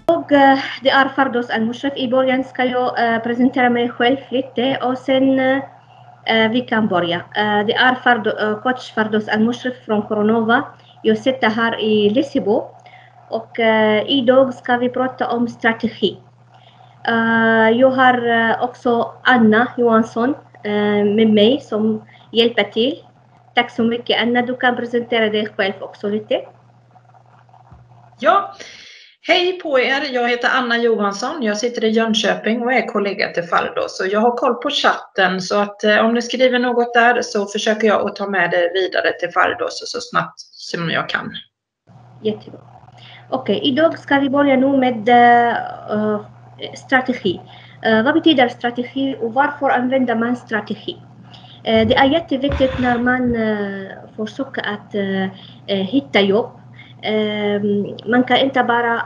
Det är Fardos Al-Mushraf. I början ska jag presentera mig själv lite och sen vi kan börja. Det är coach Fardos Al-Mushraf från Coronova. Jag sitter här i Lissebo och idag ska vi prata om strategi. Jag har också Anna Johansson med mig som hjälper till. Tack så mycket Anna, du kan presentera dig själv också lite. Ja, hej på er, jag heter Anna Johansson, jag sitter i Jönköping och är kollega till Fardos. Och jag har koll på chatten så att om ni skriver något där så försöker jag att ta med det vidare till Fardos så snabbt som jag kan. Jättebra. Okej, idag ska vi börja nu med strategi. Vad betyder strategi och varför använder man strategi? Det är jätteviktigt när man försöker att hitta jobb. Man kan inte bara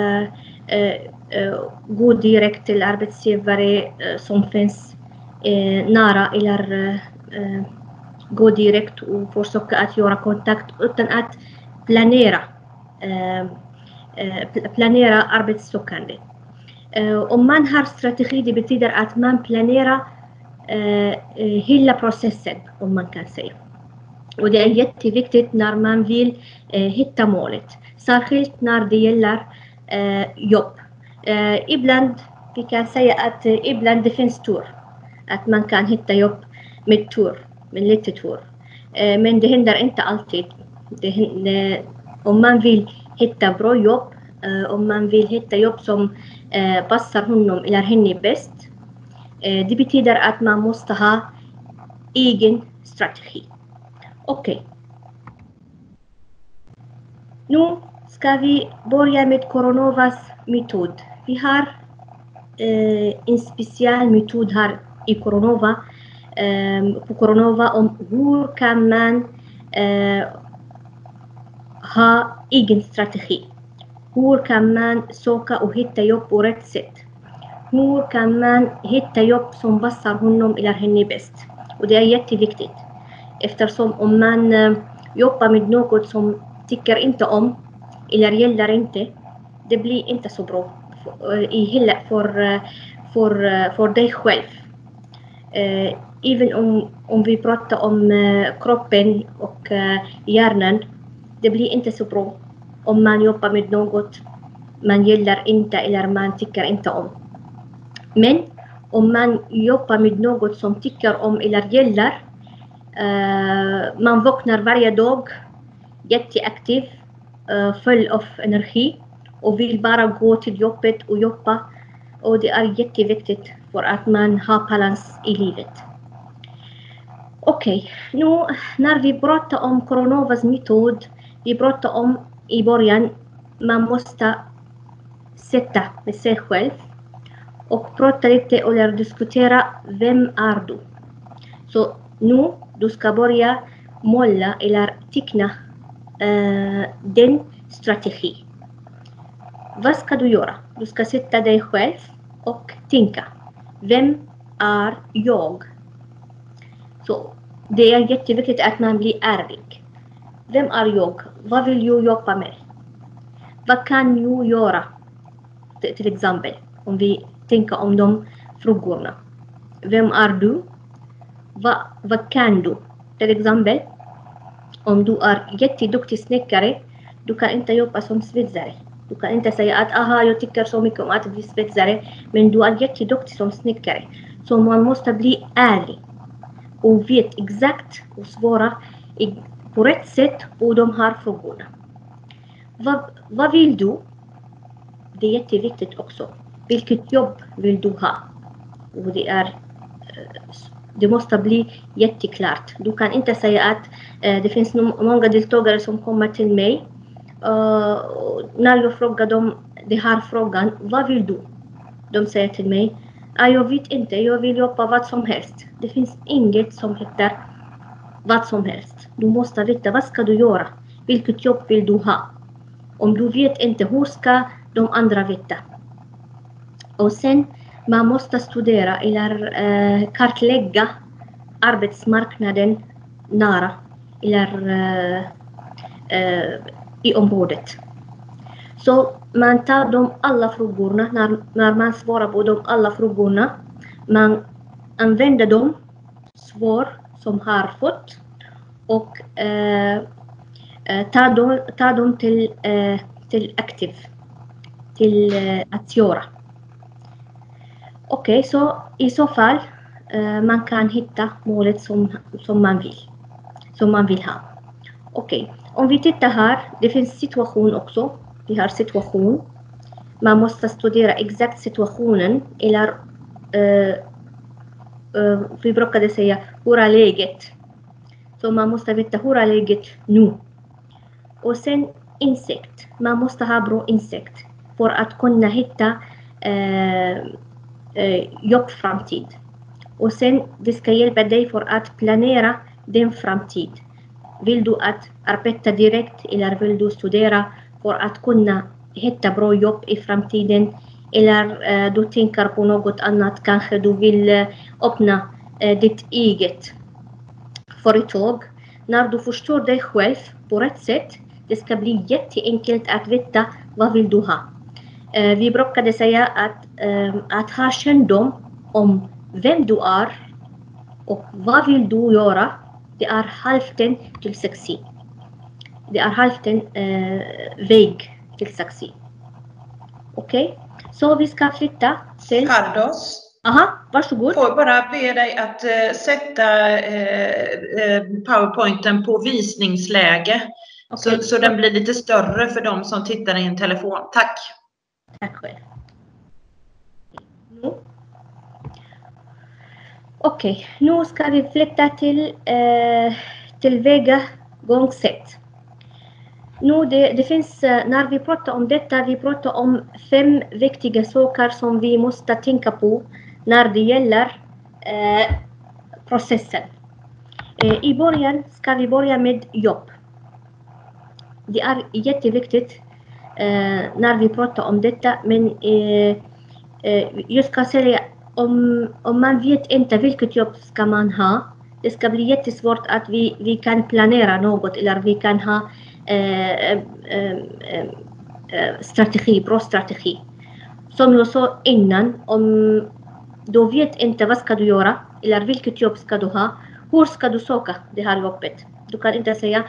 gå direkt till arbetsgivare som finns nära eller gå direkt och försöka att göra kontakt utan att planera arbetssökande. Om man har strategi, det betyder att man planerar hela processen, om man kan säga. Och det är jätteviktigt när man vill hitta målet. Särskilt när det gäller jobb. Ibland, vi kan säga att ibland det finns tur. Att man kan hitta jobb med tur, med lite tur. Men det händer inte alltid. Om man vill hitta bra jobb, om man vill hitta jobb som passar honom eller henne bäst. Det betyder att man måste ha egen strategi. Okej. Nu ska vi börja med Coronovas metod. Vi har en speciell metod här i Coronova. På Coronova om hur kan man ha egen strategi. Hur kan man söka och hitta jobb på rätt sätt. Hur kan man hitta jobb som passar honom eller henne bäst. Och det är jätteviktigt. Eftersom om man jobbar med något som tycker inte om eller gillar inte, det blir inte så bra för dig själv. Även om vi pratar om kroppen och hjärnan, det blir inte så bra om man jobbar med något man gillar inte eller man tycker inte om. Men om man jobbar med något som tycker om eller gillar, man vaknar varje dag jätteaktiv, full av energi och vill bara gå till jobbet och jobba. Och det är jätteviktigt för att man har balans i livet. Okej, nu när vi pratar om Coronovas metod, vi pratar om i början, man måste sitta med sig själv och prata lite eller diskutera, vem är du? Så nu du ska börja måla eller teckna den strategi. Vad ska du göra? Du ska sätta dig själv och tänka. Vem är jag? Så det är jätteviktigt att man blir ärlig. Vem är jag? Vad vill jag jobba med? Vad kan jag göra? Till exempel, om vi tänker om de frågorna. Vem är du? Vad kan du? Till exempel, om du är jätteduktig snickare, du kan inte jobba som svetsare. Du kan inte säga att jag tycker så mycket om att bli svetsare, men du är jätteduktig som snickare. Så man måste bli ärlig och vet exakt och svara på rätt sätt på de här frågorna. Vad vill du? Det är jätteviktigt också. Vilket jobb vill du ha? Och det måste bli jätteklart. Du kan inte säga att det finns många deltagare som kommer till mig. När jag frågar dem den här frågan, vad vill du? De säger till mig, jag vet inte, jag vill jobba vad som helst. Det finns inget som heter vad som helst. Du måste veta, vad ska du göra? Vilket jobb vill du ha? Om du vet inte, hur ska de andra veta? Och sen, man måste studera eller kartlägga arbetsmarknaden nära eller i området. Så man tar de alla frågorna, när man svarar på de alla frågorna, man använder de svar som har fått och tar dem till aktiv, till att göra. Okej, så i så fall man kan hitta målet som man vill ha. Okej, om vi tittar här, det finns situation också. Vi har situation. Man måste studera exakt situationen, eller vi brukade säga hur är läget. Så man måste veta hur är läget nu. Och sen insikt. Man måste ha bra insikt för att kunna hitta jobbframtid. Och sen det ska hjälpa dig för att planera din framtid. Vill du att arbeta direkt eller vill du studera för att kunna hitta bra jobb i framtiden? Eller du tänker på något annat, kanske du vill öppna ditt eget företag. När du förstår dig själv på rätt sätt, det ska bli jätteenkelt att veta vad vill du ha. Vi brukade säga att ha kännedom om vem du är och vad vill du göra, det är hälften till succé. Det är hälften väg till succé. Okej? Så vi ska flytta till... Fardos. Aha, varsågod. Får bara be dig att sätta PowerPointen på visningsläge. Okay. Så den blir lite större för de som tittar i en telefon. Tack. Tack själv. Okej, nu ska vi flytta till tillvägagångssätt. Nu det finns, när vi pratar om detta, vi pratar om 5 viktiga saker som vi måste tänka på när det gäller processen. I början ska vi börja med jobb. Det är jätteviktigt när vi pratar om detta, men jag ska säga om man vet inte vilket jobb ska man ha, det ska bli jättesvårt att vi kan planera något eller vi kan ha bra strategi. Som jag sa innan, om du vet inte vad ska du göra eller vilket jobb ska du ha, hur ska du söka det här jobbet? Du kan inte säga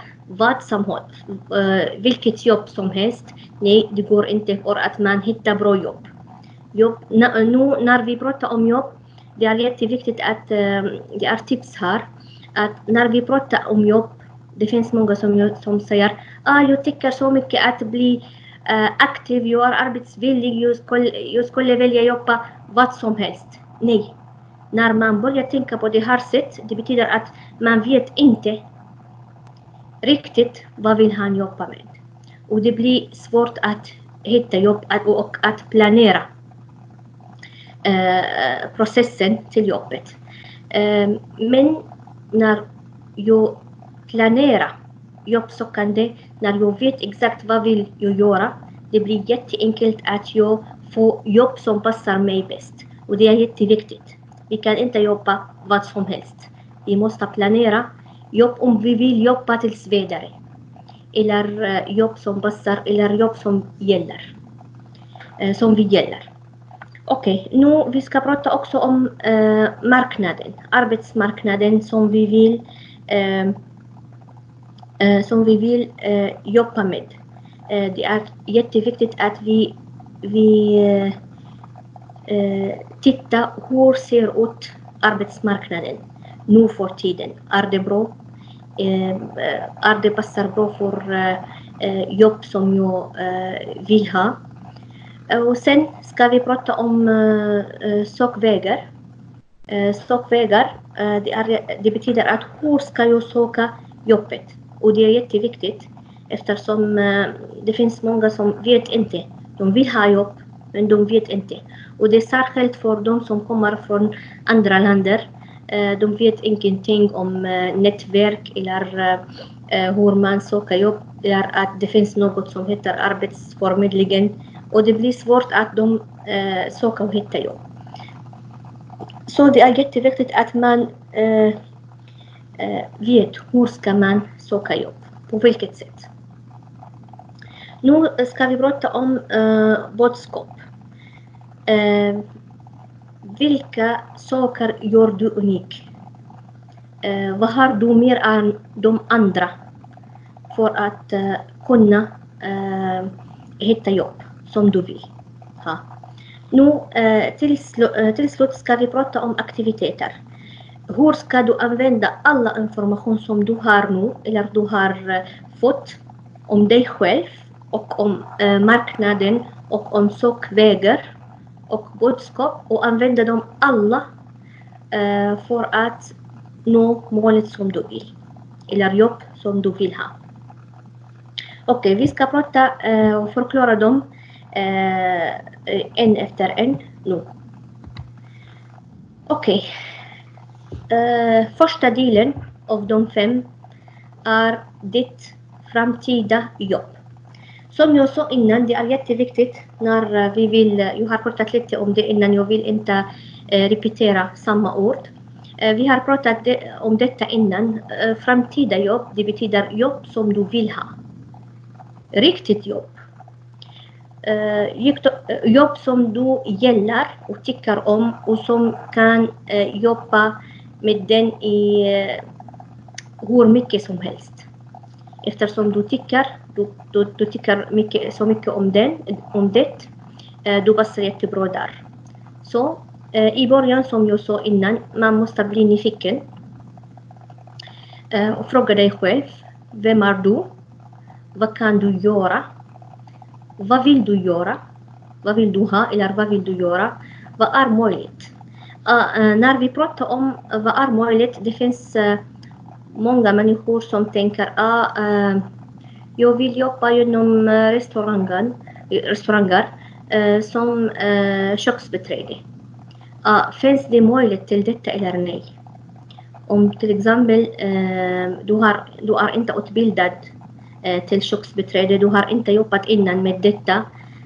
vilket jobb som helst. Nej, det går inte för att man hittar bra jobb. Nu när vi pratar om jobb, det är jätteviktigt att det är tips här. Att när vi pratar om jobb, det finns många som säger jag tycker så mycket att bli aktiv, jag är arbetsvillig, jag skulle vilja jobba vad som helst. Nej, när man börjar tänka på det här sättet, det betyder att man vet inte riktigt vad vill han jobba med. Och det blir svårt att hitta jobb och att planera processen till jobbet. Men när jag planerar jobbsökande, när jag vet exakt vad vill jag göra, det blir jätteenkelt att jag får jobb som passar mig bäst. Och det är jätteviktigt. Vi kan inte jobba vad som helst. Vi måste planera jobb om vi vill jobba tills vidare. Eller jobb som passar, eller jobb som gäller. Som vi gäller. Okej, nu vi ska prata också om marknaden. Arbetsmarknaden som vi vill jobba med. Det är jätteviktigt att vi tittar hur ser ut arbetsmarknaden nu för tiden. Är det bra? Är det passar bra för jobb som jag vill ha? Och sen ska vi prata om sökvägar. Sökvägar, det betyder att hur ska jag söka jobbet? Och det är jätteviktigt eftersom det finns många som vet inte. De vill ha jobb, men de vet inte. Och det är särskilt för de som kommer från andra länder. De vet ingenting om nätverk eller hur man söker jobb. Eller att det finns något som heter arbetsförmedlingen. Och det blir svårt att de söker och hittar jobb. Så det är jätteviktigt att man vet hur ska man söka jobb. På vilket sätt. Nu ska vi prata om budskap. Vilka saker gör du unik? Vad har du mer än de andra för att kunna hitta jobb som du vill ha? Nu till slut ska vi prata om aktiviteter. Hur ska du använda alla information som du har nu eller du har fått om dig själv och om marknaden och om sökvägar och budskap och använda dem alla för att nå målet som du vill eller jobb som du vill ha. Okej, vi ska prata och förklara dem en efter en nu. Okej. Första delen av de 5 är ditt framtida jobb. Som jag sa innan, det är jätteviktigt när vi vill, jag har pratat lite om det innan, jag vill inte repetera samma ord. Vi har pratat om detta innan. Framtida jobb, det betyder jobb som du vill ha. Riktigt jobb. Jobb som du gillar och tycker om och som kan jobba med den i hur mycket som helst. Eftersom du tycker så mycket om det, du passar jättebra där. Så i början, som jag sa innan, man måste bli nyfiken och fråga dig själv, vem är du? Vad kan du göra? Vad vill du göra? Vad vill du ha eller vad vill du göra? Vad är möjligt? När vi pratar om vad är möjligt, det finns många människor som tänker jag vill jobba inom restauranger som köksbiträde. Finns det möjlighet till detta eller nej? Om till exempel du är inte utbildad till köksbiträde, du har inte jobbat innan med detta,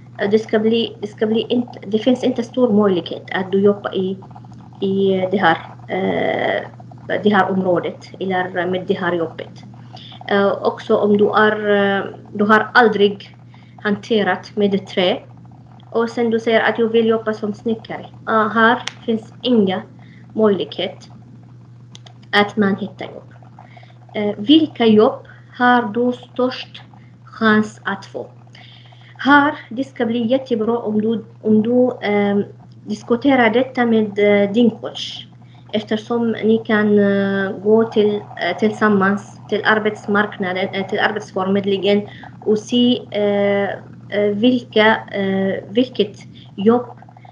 det finns inte stor möjlighet att du jobbar i det här området eller med det här jobbet. Också om du har aldrig hanterat med trä och sen du säger att jag vill jobba som snickare. Här finns inga möjlighet att man hittar jobb. Vilka jobb har du störst chans att få? Här, det ska bli jättebra om du diskuterar detta med din coach. Eftersom ni kan gå tillsammans till arbetsmarknaden, till arbetsförmedlingen och se vilket jobb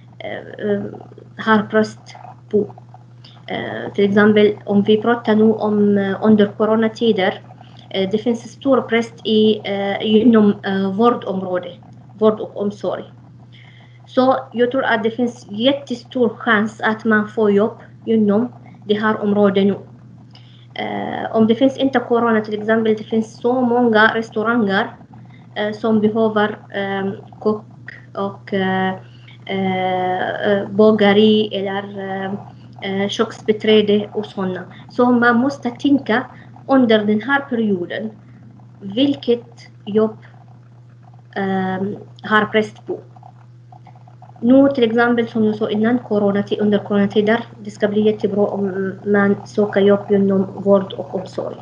har brist på. Till exempel om vi pratar nu om under coronatider, det finns stor brist inom vårdområdet, vård och omsorg. Så jag tror att det finns jättestor chans att man får jobb inom det här området nu. Om det finns inte corona till exempel, det finns så många restauranger som behöver kock och bageri eller köksbiträde och sådana. Så man måste tänka under den här perioden vilket jobb har brist på. Nu till exempel som jag sa innan, under coronatider, det ska bli jättebra om man söker jobb inom vård och omsorg.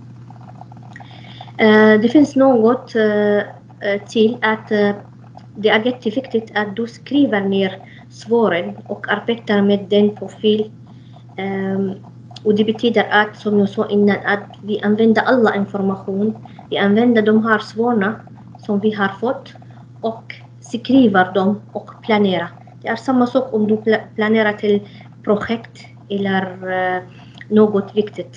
Det finns något till att det är jätteviktigt att du skriver ner svaren och arbetar med den profil. Och det betyder att, som jag sa innan, att vi använder alla information. Vi använder de här svaren som vi har fått och skriver dem och planerar. Det är samma sak om du planerar till projekt eller något viktigt.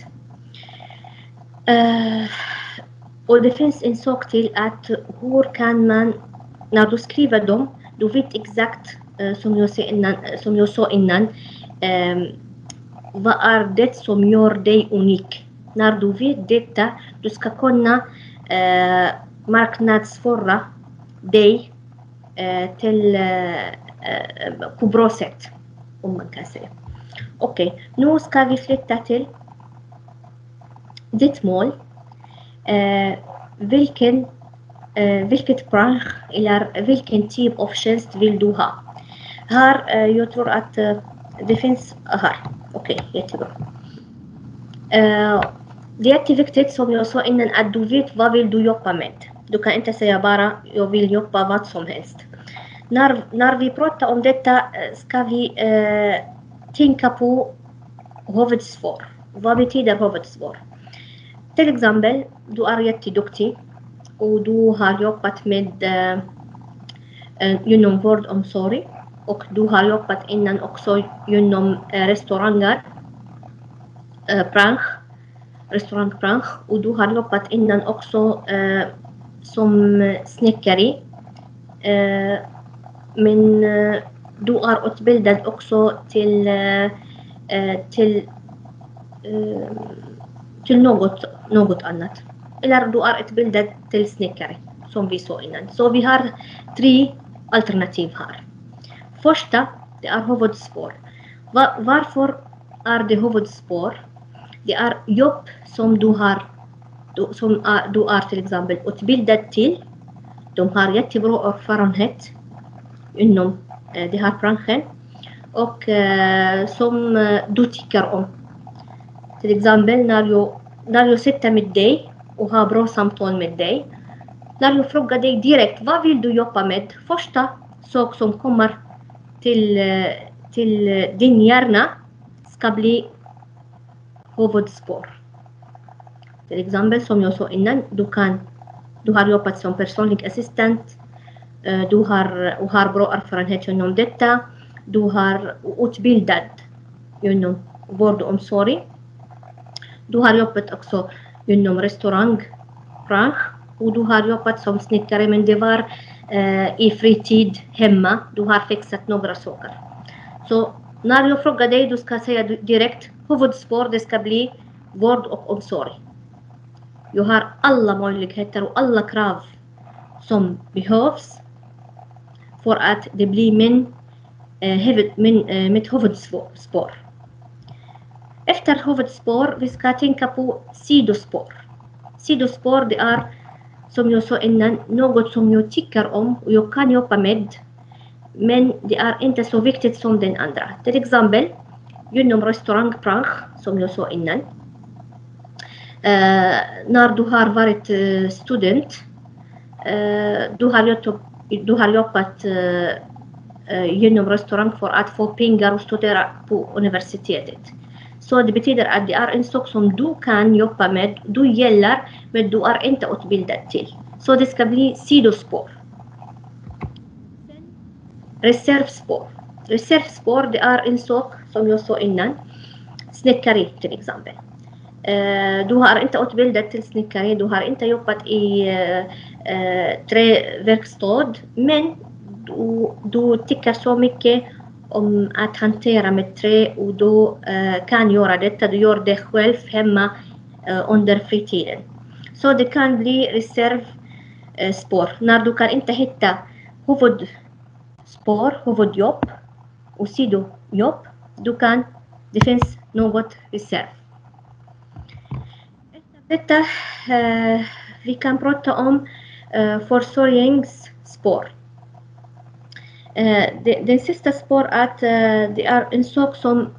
Och det finns en sak till att hur kan man, när du skriver dem, du vet exakt som jag sa innan, vad är det som gör dig unik? När du vet detta, du ska kunna marknadsföra dig till på bra sätt, om man kan säga. Okej, nu ska vi flytta till ditt mål. Vilken vilket bransch eller vilken typ av tjänst vill du ha? Här, jag tror att det finns här. Okej, jättebra. Det är jätteviktigt som jag sa innan att du vet vad vill du jobba med. Du kan inte säga bara jag vill jobba vad som helst. När vi pratar om detta ska vi tänka på huvudsvar. Vad betyder huvudsvar? Till exempel, du är jätteduktig och du har jobbat med inom vårdomsorg och du har jobbat innan också inom restaurangbransch och du har jobbat innan också som snickare. Men du är utbildad också till något annat. Eller du är utbildad till snickare som vi sa innan. Så vi har 3 alternativ här. Första, det är huvudspår. Varför är det huvudspår? Det är jobb som du är till exempel utbildad till. De har jättebra erfarenhet inom den här branschen och som du tycker om. Till exempel när jag sitter med dig och har bra samtal med dig. När jag frågar dig direkt, vad vill du jobba med? Första sak som kommer till din hjärna ska bli huvudspår. Till exempel som jag sa innan, du har jobbat som personlig assistent. Du har bra erfarenhet inom detta. Du har utbildad inom vård och omsorg. Du har jobbat också inom restaurangbransch och du har jobbat som snickare, men det var i fritid hemma. Du har fixat några saker. Så när jag frågar dig, du ska säga direkt huvudspår, det ska bli vård och omsorg. Jag har alla möjligheter och alla krav som behövs för att det blir mitt huvudspår. Efter huvudspår, vi ska tänka på sidospår. Sidospår, det är som jag sa innan, något som jag tycker om och jag kan jobba med. Men det är inte så viktigt som den andra. Till exempel, inom restaurangbransch, som jag sa innan. När du har varit student, du har jobbat inom restaurang för att få pengar och studera på universitetet. Så det betyder att det är en sak som du kan jobba med, du gillar, men du är inte utbildad till. Så det ska bli sidospår. Reservspår. Reservspår, det är en sak som jag sa innan. Snickare till exempel. Du har inte utbildat till snickare, du har inte jobbat i träverkstad, men du tycker så mycket om att hantera med trä och du kan göra detta, du gör det själv hemma under fritiden. Så det kan bli reservspår. När du kan inte hitta huvudjobb och sidojobb, det finns något reserv. Detta vi kan prata om försörjningsspår. Den sista spår att det är en sak som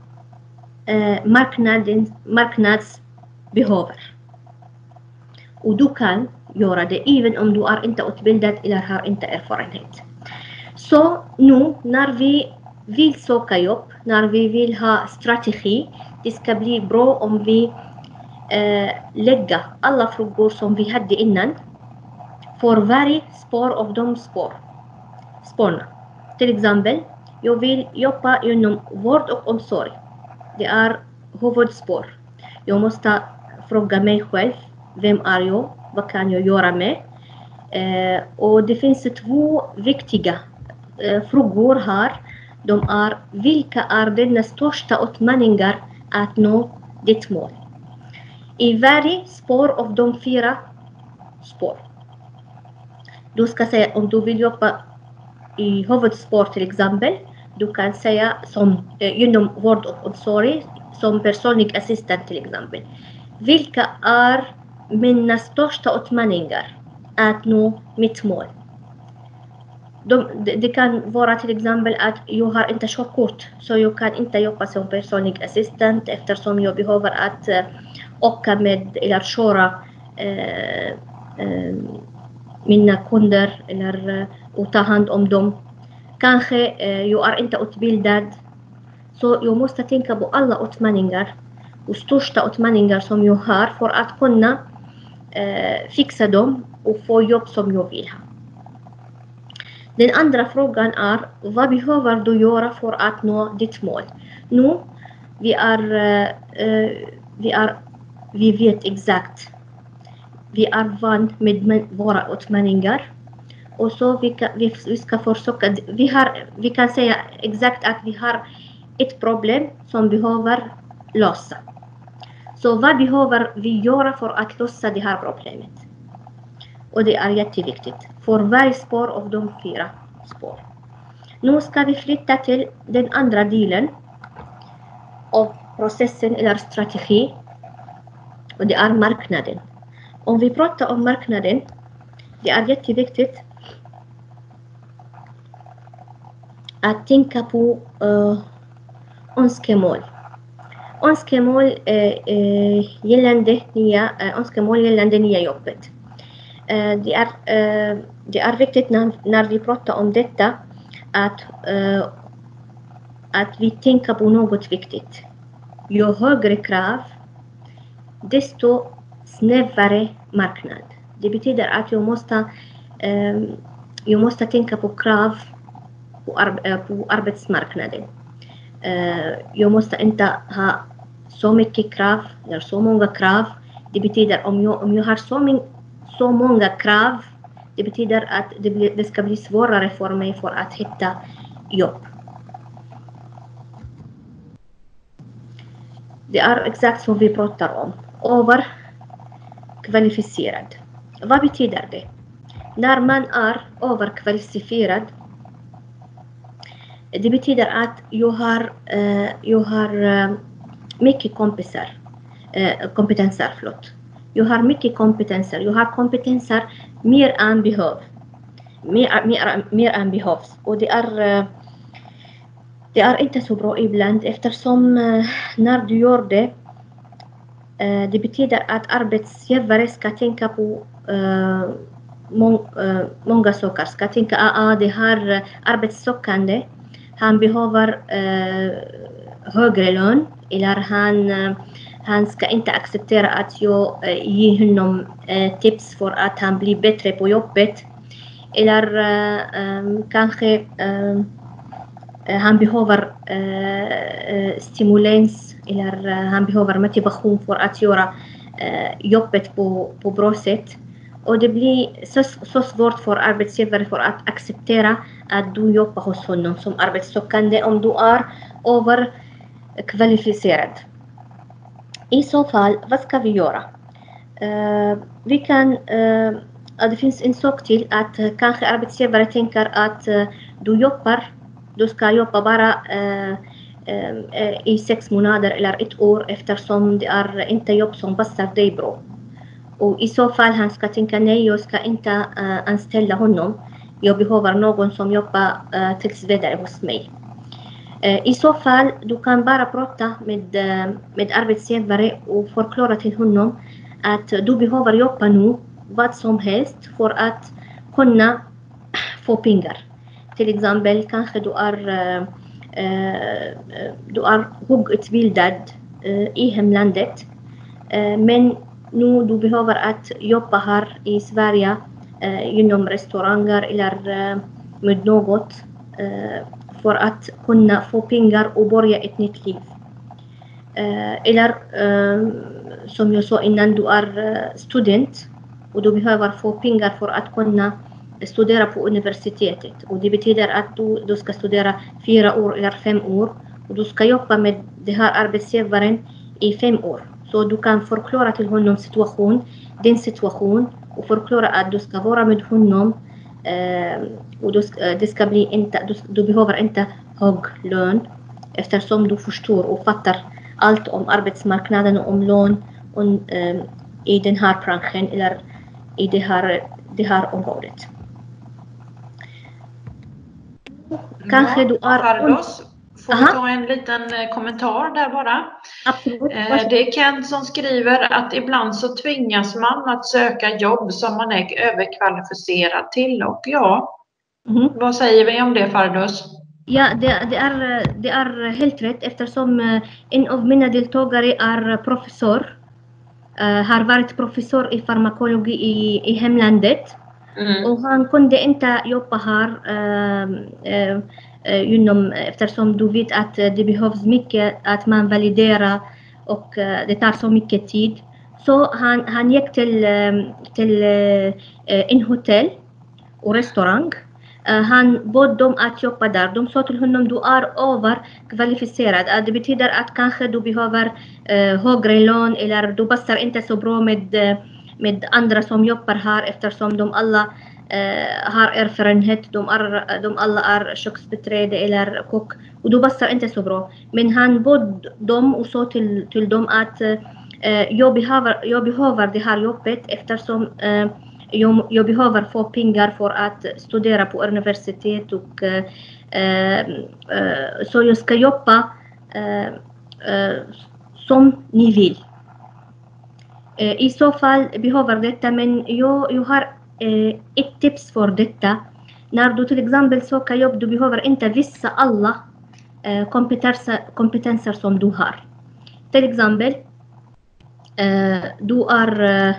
marknads behöver. Och du kan göra det även om du är inte utbildad eller har inte erfarenhet. Så nu när vi vill söka jobb, när vi vill ha strategi, det ska bli bra om vi lägga alla frågor som vi hade innan för varje spår av de spåren. Till exempel, jag vill jobba inom vård och omsorg. Det är huvudspår. Jag måste fråga mig själv, vem är jag? Vad kan jag göra med? Och det finns 2 viktiga frågor här. De är, vilka är dina största utmaningar att nå ditt mål? I varje spår av de 4 spår. Du ska säga om du vill jobba i huvudspår till exempel. Du kan säga som inom vård och omsorg som personlig assistent till exempel. Vilka är mina största utmaningar att nå mitt mål. Det kan vara till exempel att jag har inte körkort, så jag kan inte jobba som personlig assistent eftersom jag behöver att åka med eller köra mina kunder eller och ta hand om dem. Kanske jag är inte utbildad, så jag måste tänka på alla utmaningar och största utmaningar som jag har för att kunna fixa dem och få jobb som jag vill ha. Den andra frågan är, vad behöver du göra för att nå ditt mål? Nu, vi vet exakt. Vi är van med våra utmaningar. Och så vi ska försöka, vi kan säga exakt att vi har ett problem som behöver lösa. Så vad behöver vi göra för att lösa det här problemet? Och det är jätteviktigt för varje spår av de 4 spår. Nu ska vi flytta till den andra delen av processen eller strategi. Och det är marknaden. Om vi pratar om marknaden, det är jätteviktigt att tänka på önskemål. Önskemål gällande nya jobbet. Det är viktigt när vi pratar om detta att vi tänker på något viktigt. Ju högre krav, desto snävare marknad. Det betyder att jag måste tänka på krav på arbetsmarknaden. Jag måste inte ha så mycket krav eller så många krav. Det betyder om jag har så många krav, det betyder att det ska bli svårare för mig för att hitta jobb. Det är exakt som vi pratar om. Överkvalificerad. Vad betyder det? När man är överkvalificerad, det betyder att jag har mycket kompetenser. Jag har mycket kompetenser. Jag har kompetenser mer än behövs. Och det är inte så bra ibland, eftersom när du gör det, det betyder att arbetsgivare ska tänka på många saker. Ska tänka att det här arbetssökande, han behöver högre lön, eller han ska inte acceptera att jag ger honom tips för att han blir bättre på jobbet. Eller kanske han behöver stimulans, eller han behöver motivation för att göra jobbet på bra sätt. Och det blir så svårt för arbetsgivare för att acceptera att du jobbar hos honom som arbetssökande om du är överkvalificerad. I så fall, vad ska vi göra? Det finns en sak till, att kanske arbetsgivare tänker att du ska jobba bara i 6 månader eller 1 år, eftersom det är inte jobb som passar dig bra. Och i så fall han ska tänka, nej, jag ska inte anställa honom. Jag behöver någon som jobbar tills vidare hos mig. I så fall, du kan bara prata med arbetsgivare och förklara till honom att du behöver jobba nu, vad som helst, för att kunna få pengar. Till exempel, kanske du är högutbildad i hemlandet, men nu du behöver att jobba här i Sverige inom restauranger eller med något för att kunna få pengar och börja ett nytt liv. Eller som jag sa innan, du är student och du behöver få pengar för att kunna studera på universitetet. Och det betyder att du ska studera 4 år eller 5 år. Och du ska jobba med den här arbetsgivaren i 5 år. Så du kan förklara till honom din situation och förklara att du ska vara med honom. Och det ska bli du behöver inte hög lön, eftersom du förstår och fattar allt om arbetsmarknaden och om lön i den här branschen eller i det här det här området. Kanske du är... Fardos, får vi ta en liten kommentar där bara? Absolut. Det är Kent som skriver att ibland så tvingas man att söka jobb som man är överkvalificerad till. Och ja, vad säger vi om det, Fardos? Ja, det är helt rätt, eftersom en av mina deltagare är professor. Har varit professor i farmakologi i hemlandet. Och han kunde inte jobba här eftersom du vet att det behövs mycket att man validerar och det tar så mycket tid. Så han gick till en hotell och restaurang. Han bad dem att jobba där. De sa till honom, du är överkvalificerad. Det betyder att kanske du behöver högre lön eller du passar inte så bra med andra som jobbar här eftersom de alla har erfarenhet. De alla är köksbiträde eller kock och du passar inte så bra. Men han bad dem och sa till dem att jag behöver det här jobbet eftersom jag behöver få pengar för att studera på universitet och så jag ska jobba som ni vill. I så fall behöver detta, men jag har ett tips för detta. När du till exempel söker jobb, du behöver inte visa alla kompetenser som du har. Till exempel, du är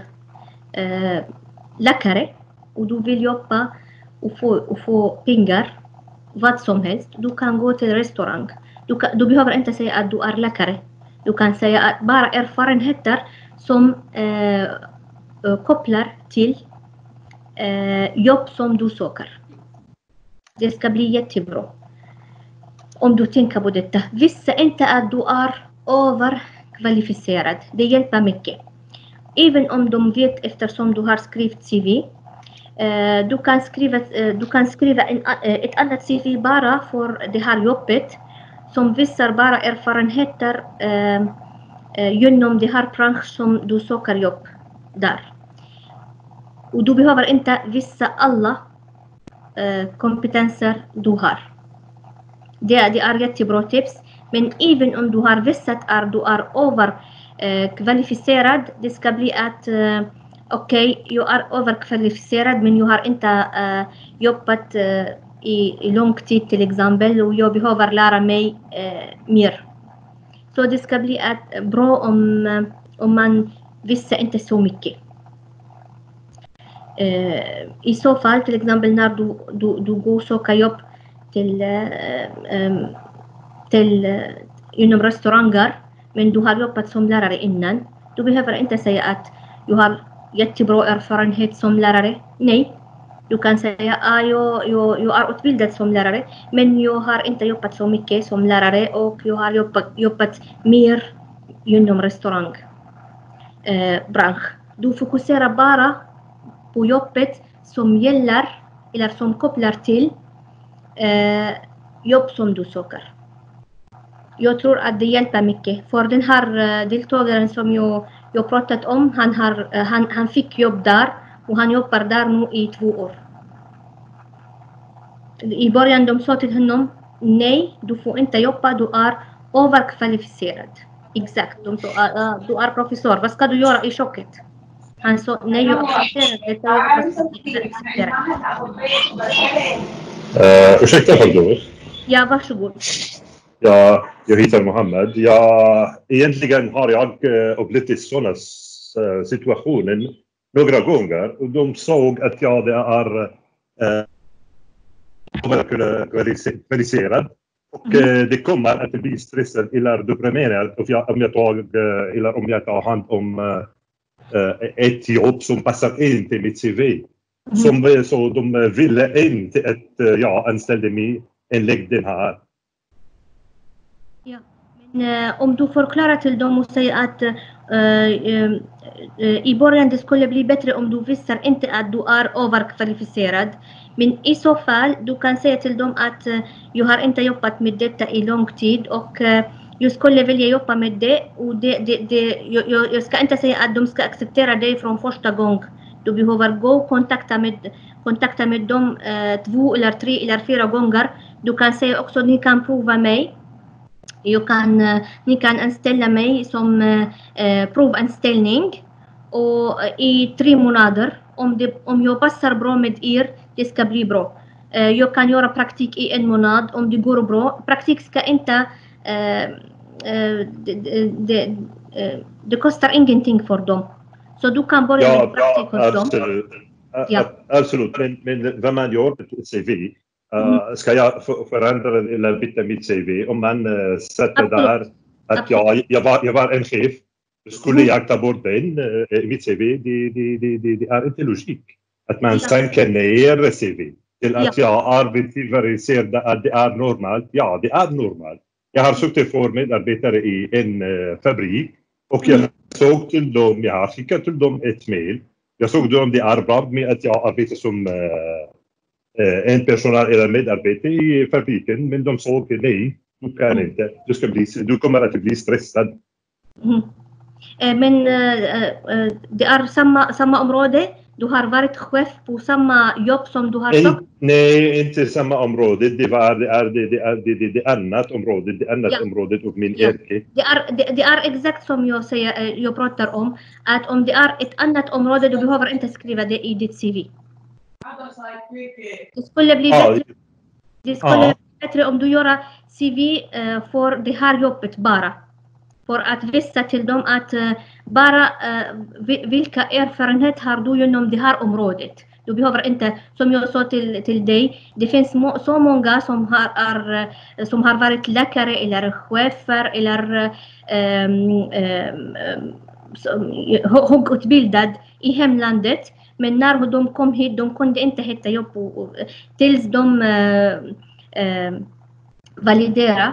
läkare och du vill jobba och få pengar, vad som helst. Du kan gå till restaurang. Du behöver inte säga att du är läkare. Du kan säga att bara erfarenheter som kopplar till jobb som du söker. Det ska bli jättebra. Om du tänker på detta. Vissa inte att du är överkvalificerad. Det hjälper mycket. Även om de vet eftersom du har skrivit CV. Du kan skriva ett annat CV bara för det här jobbet. Som visar bara erfarenheter genom det här bransch som du söker jobb där. Och du behöver inte visa alla kompetenser du har. Det är jättebra tips. Men även om du har visat att du är överkvalificerad, det ska bli att okej, jag är överkvalificerad men jag har inte jobbat i lång tid till exempel och jag behöver lära mig mer. Så det ska bli bra om man visar inte så mycket. I så fall till exempel när du går och söker jobb till inom restauranger men du har jobbat som lärare innan. Du behöver inte säga att du har jättebra erfarenhet som lärare. Nej. Du kan säga att jag är utbildad som lärare men jag har inte jobbat så mycket som lärare och jag har jobbat mer inom restaurangbransch. Du fokuserar bara på jobbet som gäller eller som kopplar till jobb som du söker. Jag tror att det hjälper mycket. För den här deltagaren som jag pratat om, han fick jobb där och han jobbar där nu i 2 år. I början de sa till honom, nej, du får inte jobba, du är överkvalificerad. Exakt, de sa, du är professor, vad ska du göra i köket? Han sa, nej, jag accepterar detta, jag accepterar. Ursäkta, Fardos. Ja, varsågod. Ja, jag heter Mohammed. Egentligen har jag upplevt sådana situationer några gånger. Och de såg att jag är kvalificerad. Och det kommer att bli stressad eller deprimerad om jag tar hand om ett jobb som passar in till mitt CV. Så de ville inte att jag anställde mig enligt den här. Ja, men om du förklarar till dem och säger att i början det skulle bli bättre om du visar inte att du är överkvalificerad. Men i så fall du kan säga till dem att jag har inte jobbat med detta i lång tid och jag skulle vilja jobba med det och jag ska inte säga att de ska acceptera det från första gången. Du behöver gå och kontakta med dem 2 eller 3 eller 4 gånger. Du kan säga också ni kan prova mig. Ni kan anställa mig som provanställning och i 3 månader. Om jag passar bra med er, det ska bli bra. Jag kan göra praktik i 1 månad om det går bra. Praktik ska inte det kostar ingenting för dem. Så du kan börja med praktik hos dem. Absolut. Men vad man gör med ett CV, ska jag förändra eller byta mitt CV? Om man sätter där att jag var en chef, skulle jag ta bort den mitt CV? Det är inte logik. Att man sänker ner CV till att arbetsgivare ser att det är normalt. Ja, det är normalt. Jag har suttit för medarbetare i en fabrik och jag såg till dem, jag har skickat till dem ett mail. Jag såg dem, det är bra med att jag arbetar som en personal eller medarbetare i fabriken, men de såg nej, du kan inte, du kommer att bli stressad. Men det är samma område? Du har varit chef på samma jobb som du har sagt? Nej, inte samma område. Det är annat område. Det annat område och min yrke. Det är exakt som jag pratar om. Att om det är ett annat område, du behöver inte skriva det i ditt CV. Det skulle bli bättre. Det skulle bli bättre om du gör CV för det här jobbet bara. För att visa till dem att bara vilka erfarenhet har du genom det här området. Du behöver inte, som jag sa till dig, det finns så många som har varit läkare eller chefer eller högutbildad i hemlandet. Men när de kom hit, de kunde inte hitta jobb tills de validera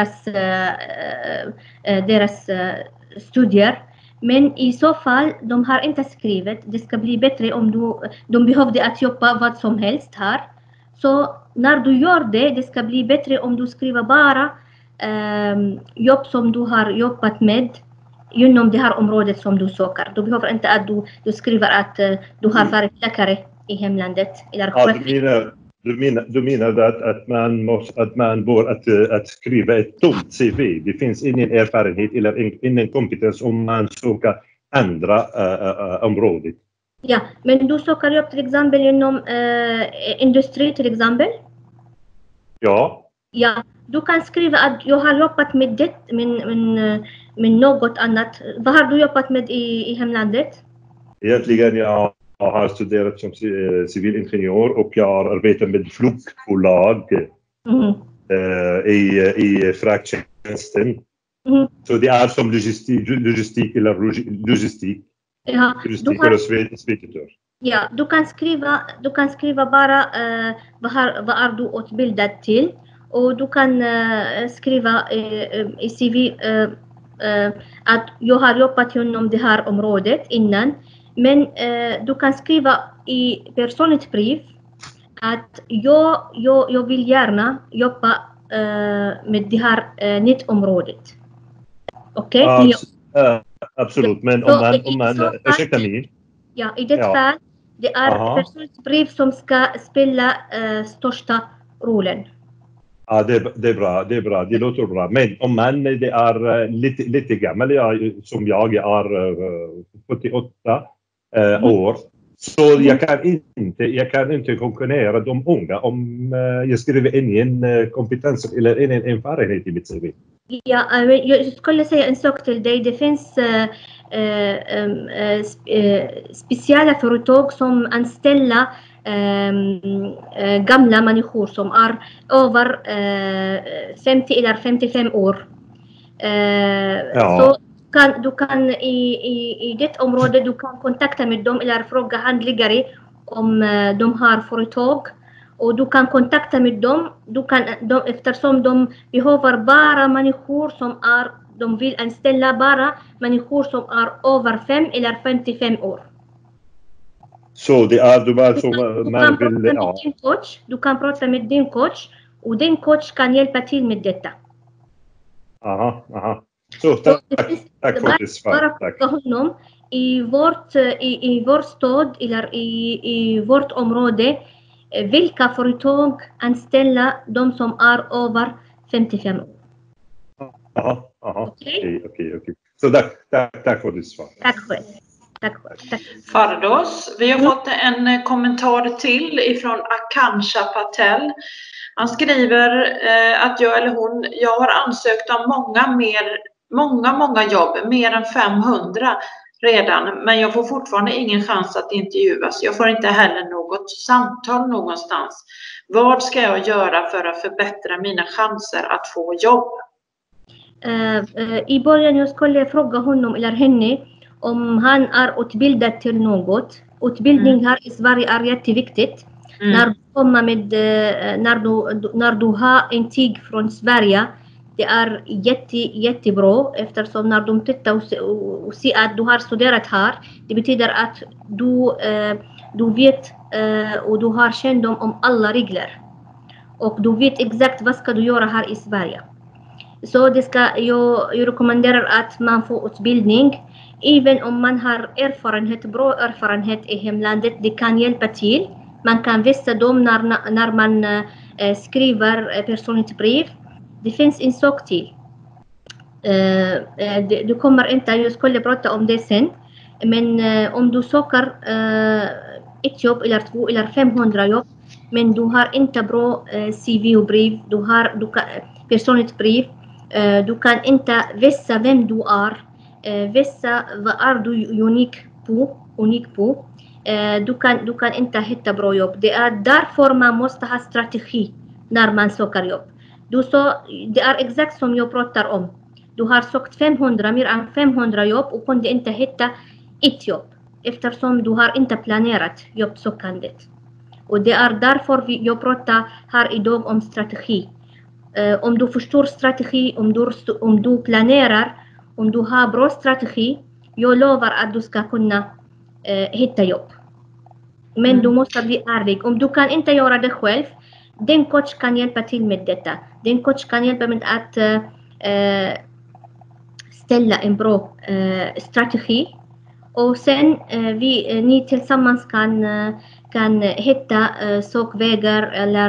deras studier. Men i så fall, de har inte skrivit. Det ska bli bättre om de behövde att jobba vad som helst här. Så när du gör det ska bli bättre om du skriver bara jobb som du har jobbat med inom det här området som du söker. Du behöver inte att du skriver att du har varit läkare i hemlandet eller chef. Du menar att man bör att skriva ett tomt CV. Det finns ingen erfarenhet eller ingen kompetens om man söker andra områden. Ja, men du söker jobb till exempel inom industri till exempel? Ja. Ja, du kan skriva att jag har jobbat med det, med något annat. Vad har du jobbat med i hemlandet? Egentligen jag har studerat som civilingenjör och jag har arbetat med flygbolag i frakttjänsten. Så det är som logistik eller logistik. Ja, logistik eller speditör. Ja, du kan skriva bara vad är du utbildad till och du kan skriva i CV att jag har jobbat inom det här området innan. Men du kan skriva i personligt brev att jag vill gärna jobba med det här nätområdet. Okej? Absolut, men om man ursäkta mig. Ja, i det fall, det är personligt brev som ska spela största rollen. Ja, det är bra, det låter bra. Men om man det är lite gammal, som jag är 48 år, så jag kan inte konkurrera de unga om jag skriver ingen kompetens eller ingen erfarenhet i mitt CV. Ja, jag skulle säga en sak till dig. Det finns speciella företag som anställer gamla människor som är över 50 eller 55 år. Så du kan i det område du kan kontakta med dem eller fråga handläggare om de har företag. Och du kan kontakta med dem, eftersom de behöver bara människor de vill anställa bara människor som är över 5 eller 55 år. Så det är man vill... Du kan prata med din coach och din coach kan hjälpa till med detta. Aha. Så tack för det svaret. Bara fråga honom, i vår stad eller i vårt område, vilka företag anställer de som är över 55 år. Okej. Så tack för ditt svar. Tack själv. Tack. Fardos, vi har fått en kommentar till ifrån Akansha Patel. Han skriver att jag har ansökt om många jobb, mer än 500 redan, men jag får fortfarande ingen chans att intervjuas. Jag får inte heller något samtal någonstans. Vad ska jag göra för att förbättra mina chanser att få jobb? I början jag skulle fråga honom eller henne om han är utbildad till något. Utbildning här i Sverige är jätteviktigt. När du har intyg från Sverige, det är jättebra, eftersom när de tittar och ser att du har studerat här, det betyder att du vet och du har kännedom om alla regler. Och du vet exakt vad ska du göra här i Sverige. Så jag rekommenderar att man får utbildning. Även om man har bra erfarenhet i hemlandet, det kan hjälpa till. Man kan visa dem när man skriver personligt brev. Det finns en sak till. Du kommer inte, jag skulle prata om det sen. Men om du söker ett jobb eller 2 eller 500 jobb, men du har inte bra CV och brev, du kan personligt brev, du kan inte visa vem du är, visa vad är du unik på. Du kan inte hitta bra jobb. Det är därför man måste ha strategi när man söker jobb. Det är exakt som jag pratar om. Du har sökt mer än 500 jobb och kunde inte hitta ett jobb. Eftersom du har inte planerat jobbsökandet. Och det är därför jag pratar här idag om strategi. Om du förstår strategi, om du planerar, om du har bra strategi, jag lovar att du ska kunna hitta jobb. Men du måste bli ärlig. Om du kan inte göra det själv, den coach kan hjälpa till med detta. Den coach kan hjälpa med att ställa en bra strategi. Och sen ni tillsammans kan hitta sökvägar eller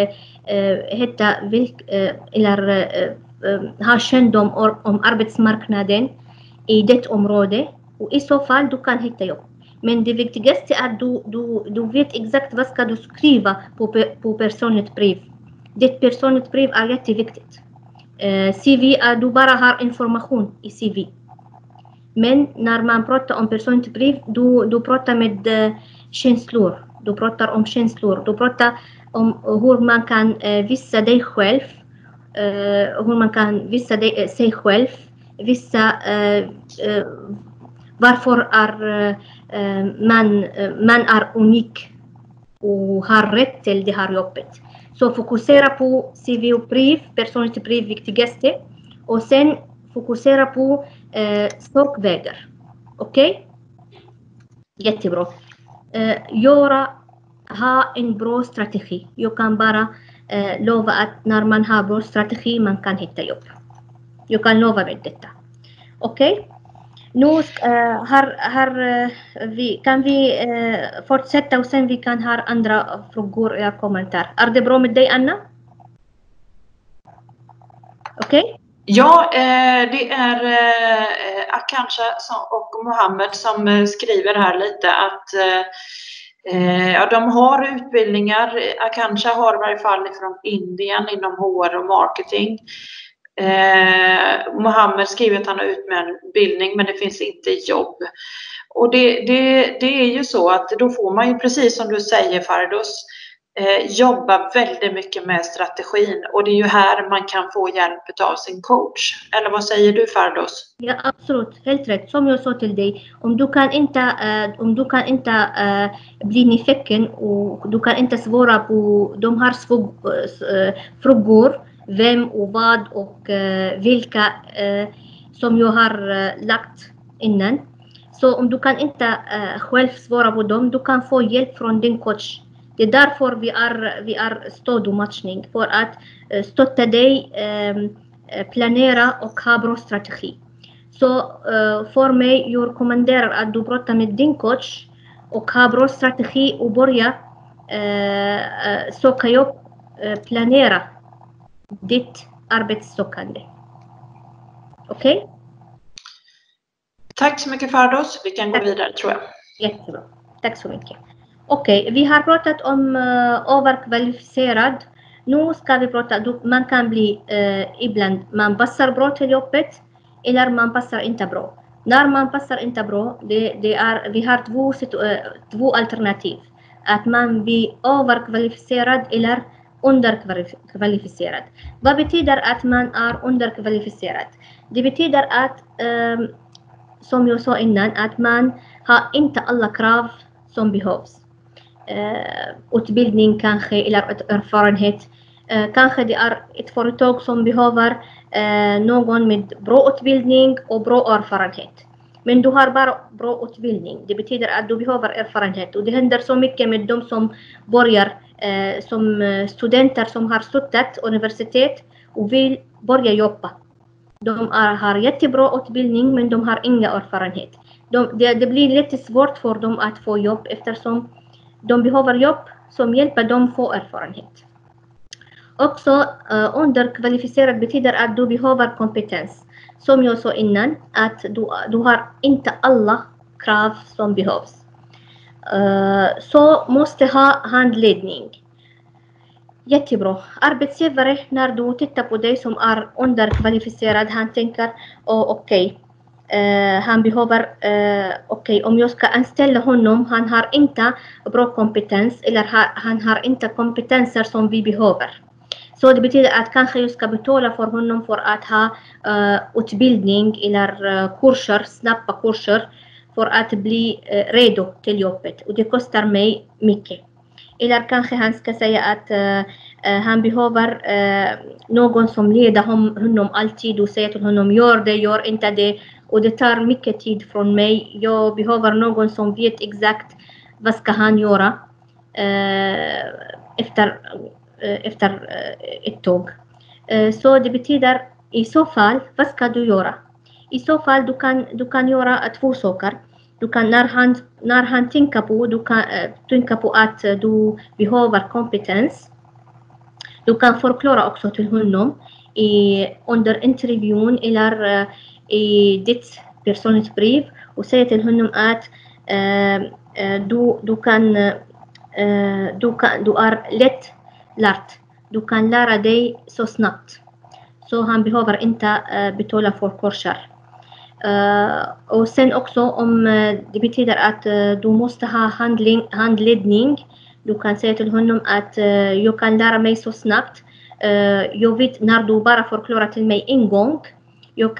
ha kännedom om arbetsmarknaden i det område. Och i så fall du kan hitta jobb. Men det viktigaste är att du vet exakt vad ska du skriva på personligt brev. Det personligt brev är jätteviktigt. CV är du bara har information i CV. Men när man pratar om personligt brev, du pratar med känslor. Du pratar om känslor. Du pratar om hur man kan visa dig själv. Hur man kan visa sig själv. Visa varför man är unik och har rätt till det här jobbet. Så fokusera på CV och brev, personligt brev viktigaste. Och sen fokusera på sökvägar. Okej? Jättebra. Ha en bra strategi. Jag kan bara lova att när man har bra strategi man kan hitta jobb. Jag kan lova med detta. Okej? Nu kan vi fortsätta och sen vi kan ha andra frågor eller kommentarer. Är det bra med dig, Anna? Okej? Ja, det är Akansha och Mohammed som skriver här lite att de har utbildningar. Akansha har i varje fall från Indien inom HR och marketing. Mohammed skriver att han har utbildning men det finns inte jobb. Och det är ju så att då får man ju precis som du säger, Fardos, jobba väldigt mycket med strategin och det är ju här man kan få hjälp av sin coach. Eller vad säger du, Fardos? Ja, absolut, helt rätt. Som jag sa till dig, om du kan inte bli nyfiken och du kan inte svara på de här frågor, vem och vad och vilka som jag har lagt innan. Så om du kan inte själv svara på dem, du kan få hjälp från din coach. Det är därför vi är stöd och matchning. För att stötta dig, planera och ha bra strategi. Så för mig, jag rekommenderar att du pratar med din coach och ha bra strategi och börja söka jobb, planera ditt arbetssökande. Okej? Tack så mycket Fardos. Vi kan gå vidare tror jag. Jättebra. Tack så mycket. Okej, vi har pratat om överkvalificerad. Nu ska vi prata, man kan bli ibland, man passar bra till jobbet eller man passar inte bra. När man passar inte bra, vi har två alternativ. Att man blir överkvalificerad eller underkvalificerad. Vad betyder att man är underkvalificerad? Det betyder att, som jag sa innan, att man har inte alla krav som behövs. Utbildning kanske eller erfarenhet. Kanske det är ett företag som behöver någon med bra utbildning och bra erfarenhet. Men du har bara bra utbildning. Det betyder att du behöver erfarenhet. Och det händer så mycket med de som börjar som studenter som har slutat universitet och vill börja jobba. De har jättebra utbildning men de har inga erfarenhet. Det blir lite svårt för dem att få jobb eftersom de behöver jobb som hjälper dem få erfarenhet. Också underkvalificerad betyder att du behöver kompetens. Som jag sa innan, att du har inte alla krav som behövs. Så måste ha handledning. Jättebra. Arbetsgivare, när du tittar på dig som är underkvalificerad, han tänker okej. Han behöver, om jag ska anställa honom, han har inte bra kompetens eller han har inte kompetenser som vi behöver. Så det betyder att kanske jag ska betala för honom för att ha utbildning eller kurser, snabba kurser för att bli redo till jobbet. Och det kostar mig mycket. Eller kanske han ska säga att han behöver någon som leder honom alltid och säger till honom gör det, gör inte det. Och det tar mycket tid från mig. Jag behöver någon som vet exakt vad ska han göra efter ett tag. Så det betyder i så fall, vad ska du göra? I så fall du kan göra två saker. Du kan när han tänker på, du kan tänka på att du behöver kompetens. Du kan förklara också till honom under intervjun eller i ditt personligt brev och säga till honom att du är lätt lärt. Du kan lära dig så snabbt. Så han behöver inte betala för kurser. Och sen också om det betyder att du måste ha handledning. Du kan säga till honom att jag kan lära mig så snabbt. Jag vet när du bara förklarar till mig en gång. Jag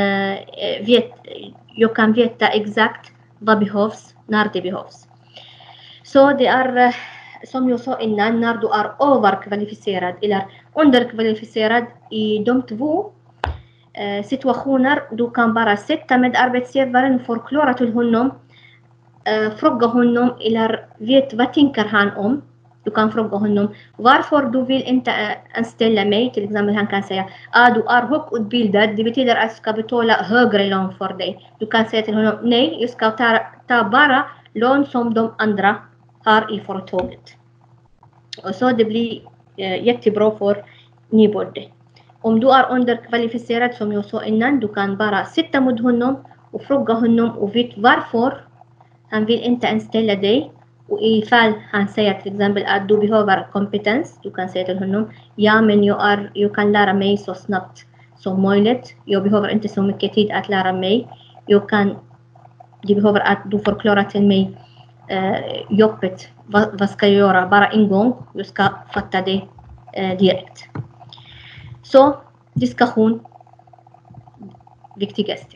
kan veta exakt vad behövs när det behövs. Så det är som jag sa innan, när du är överkvalificerad eller underkvalificerad i de två situationer, du kan bara sitta med arbetsgivaren och förklara till honom, fråga honom eller vet vad tänker han om. Du kan fråga honom varför du vill inte anställa mig. Till exempel han kan säga du är högutbildad, det betyder att jag ska betala högre lön för dig. Du kan säga till honom nej, jag ska ta bara lön som de andra har i företaget. Och så det blir jättebra för nybörjare. Om du är underkvalificerad som jag sa innan, du kan bara sitta med honom och fråga honom och vet varför han vill inte anställa dig. Och ifall han säger till exempel att du behöver kompetens, du kan säga till honom ja men jag kan lära mig så snabbt som möjligt. Jag behöver inte så mycket tid att lära mig. Jag behöver att du förklarar till mig jobbet. Vad ska jag göra? Bara en gång. Jag ska fatta det direkt. Så diskussion viktigaste.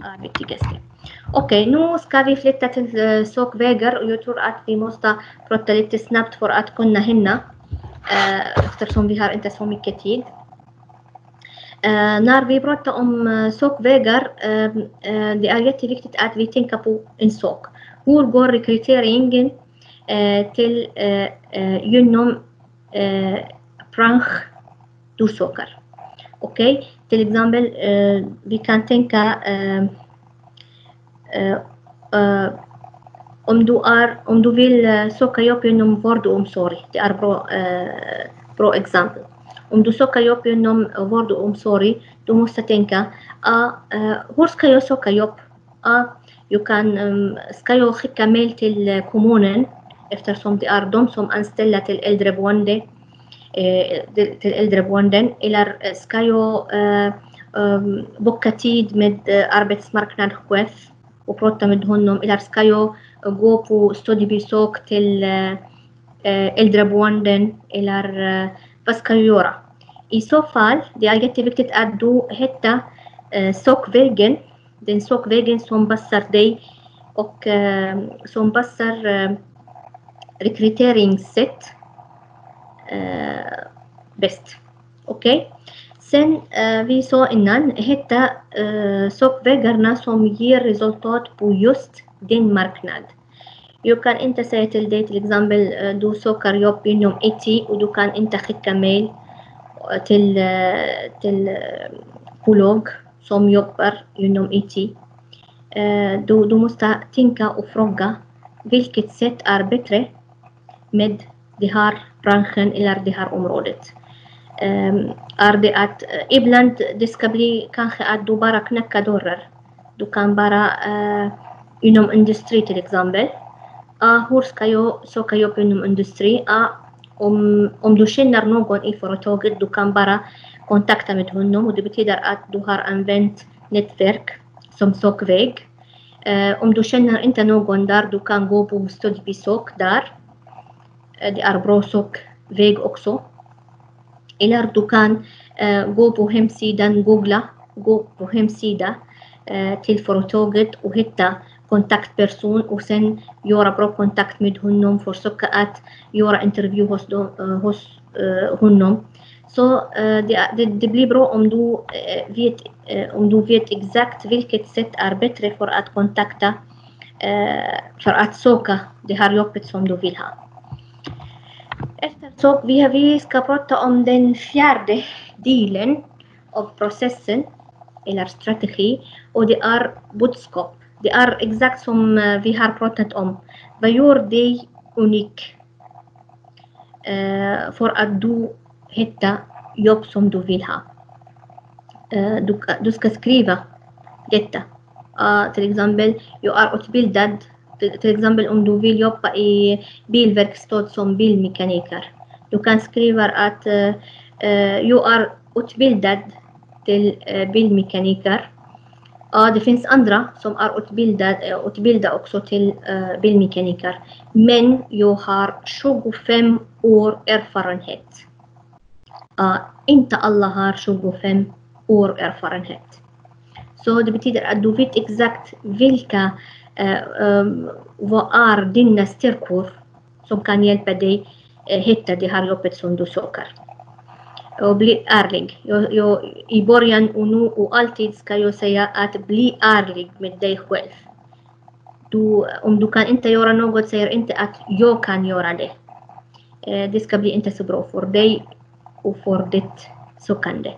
Okej, nu ska vi flytta till sökvägar och jag tror att vi måste prata lite snabbt för att kunna hinna eftersom vi har inte så mycket tid. När vi pratar om sökvägar, det är jätteviktigt att vi tänker på en sak. Hur går rekryteringen till genom bransch du söker? Okej, till exempel vi kan tänka om du vill söka jobb inom vård och omsorg, det är bra exempel. Om du söker jobb inom vård och omsorg, du måste tänka, hur ska jag söka jobb? Ska jag skicka mail till kommunen eftersom det är de som anställer till äldreboenden, eller ska jag boka tid med arbetsmarknadschef och prata med honom, eller ska jag gå på studiebesök till äldreboenden, eller vad ska jag göra? I så fall, det är jätteviktigt att du hittar sökvägen, den sökvägen som passar dig och som passar rekryteringssätt bäst. Okej? Sen vi sa innan, hitta sökvägarna som ger resultat på just din marknad. Jag kan inte säga till dig till exempel du söker jobb inom IT och du kan inte skicka mail till bolag som jobbar inom IT. Du måste tänka och fråga vilket sätt är bättre med det här branschen eller det här området. Är det att ibland det ska bli kanske att du bara knackar dörrar. Du kan bara inom industri till exempel. Hur ska jag söka jobb inom industri? Om du känner någon i företaget, du kan bara kontakta med honom, och det betyder att du har använt nätverk som sökväg. Om du känner inte någon där, du kan gå på studiebesök där. Det är bra sökväg också. Eller du kan gå på hemsidan, gå på hemsida till företaget och hitta kontaktperson och sen göra bra kontakt med honom, försöka att göra intervju hos honom. Så det blir bra om du vet exakt vilket sätt är bättre för att kontakta, för att söka det här jobbet som du vill ha. Så vi ska prata om den fjärde delen av processen eller strategi, och det är budskap. Det är exakt som vi har pratat om. Vad gör dig unik för att du hittar jobb som du vill ha? Du ska skriva detta. Till exempel, jag är utbildad. Till exempel om du vill jobba i bilverkstad som bilmekaniker. Du kan skriva att jag är utbildad till bilmekaniker. Det finns andra som är utbildade också till bilmekaniker. Men jag har 25 år erfarenhet. Inte alla har 25 år erfarenhet. Så det betyder att du vet exakt vilka vad är dina styrkor som kan hjälpa dig hitta det här jobbet som du söker. Och bli ärlig. I början och nu och alltid ska jag säga att bli ärlig med dig själv. Om du kan inte göra något, säger inte att jag kan göra det. Det ska bli inte så bra för dig och för ditt sökande.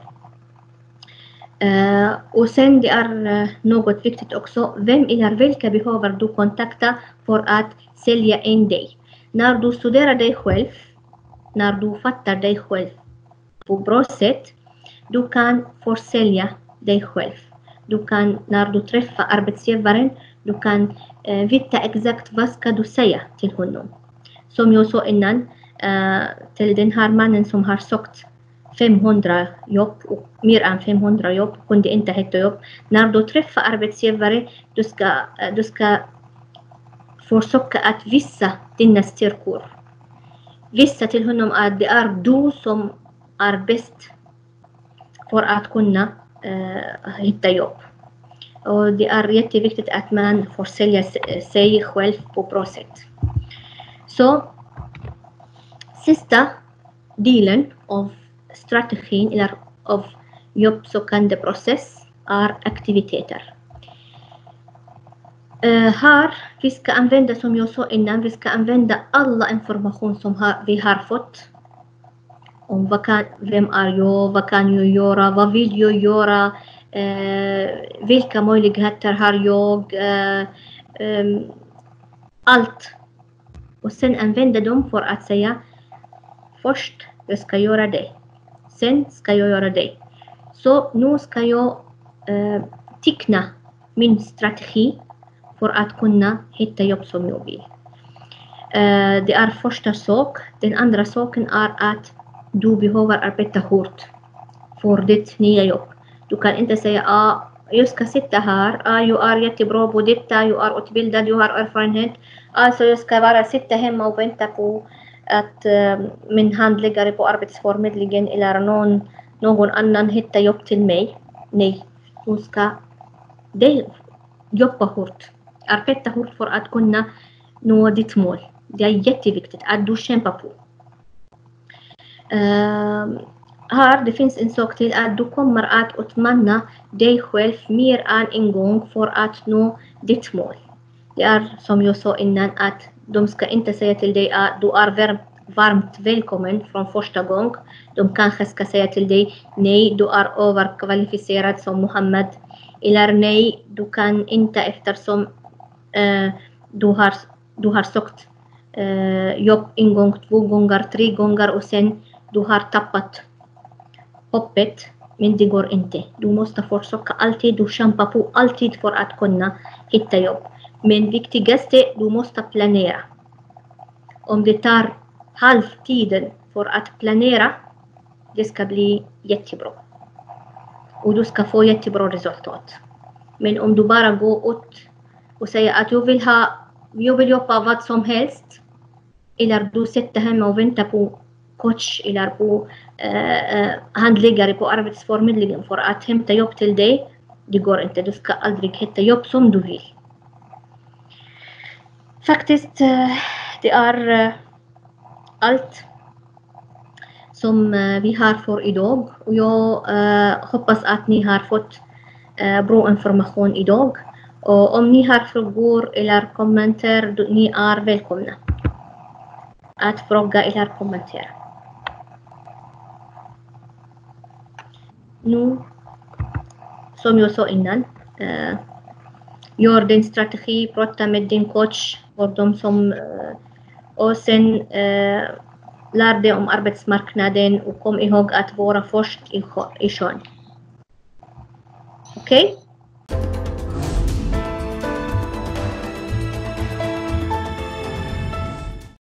Och sen det är något viktigt också. Vem eller vilka behöver du kontakta för att sälja in dig? När du studerar dig själv, när du fattar dig själv på bra sätt, du kan försälja dig själv. Du kan, när du träffar arbetsgivaren, du kan veta exakt vad ska du säga till honom. Som jag sa innan, till den här mannen som har sökt 500 jobb och mer än 500 jobb, kunde inte hitta jobb. När du träffar arbetsgivare, du ska försöka att visa dina styrkor. Visa till honom att det är du som är bäst för att kunna hitta jobb. Och det är jätteviktigt att man får sälja sig själv på bra sätt. Så sista delen av strategin eller av jobbsökande process är aktiviteter. Här vi ska använda, som jag sa innan, vi ska använda alla information som vi har fått om vem är jag, vad kan jag göra, vad vill jag göra, vilka möjligheter har jag, allt. Och sen använda dem för att säga först jag ska göra det, sen ska jag göra det. Så nu ska jag teckna min strategi för att kunna hitta jobb som jag vill. Det är första sak. Den andra saken är att du behöver arbeta hårt för ditt nya jobb. Du kan inte säga jag ska sitta här, jag är jättebra på detta, jag är utbildad, jag har erfarenhet. Alltså jag ska bara sitta hemma och vänta på att min handläggare på arbetsförmedlingen eller någon annan hittar jobb till mig. Nej, du ska jobba hårt. Arbeta hårt för att kunna nå ditt mål. Det är jätteviktigt att du kämpar på. Här det finns en sak till att du kommer att utmana dig själv mer än en gång för att nå ditt mål. Det är som jag sa innan att de ska inte säga till dig att du är varmt välkommen från första gången. De kanske ska säga till dig nej, du är överkvalificerad som Mohammed. Eller nej, du kan inte eftersom du har sökt jobb en gång, 2 gånger, 3 gånger och sen du har tappat hoppet, men det går inte. Du måste försöka alltid, du kämpar på alltid för att kunna hitta jobb. Men viktigaste, du måste planera. Om det tar halvtiden för att planera, det ska bli jättebra. Och du ska få jättebra resultat. Men om du bara går ut och säger att jag vill jobba vad som helst, eller du sitter hemma och väntar på coach eller på handläggare på arbetsförmedlingen för att hämta jobb till dig, det går inte. Du ska aldrig hitta jobb som du vill. Faktiskt, det är allt som vi har för idag. Och jag hoppas att ni har fått bra information idag. Och om ni har frågor eller kommentarer, ni är välkomna att fråga eller kommentera. Nu, som jag sa innan, gör din strategi, prata med din coach för de som och sen lär dig om arbetsmarknaden och kom ihåg att vara först i sjön. Okej?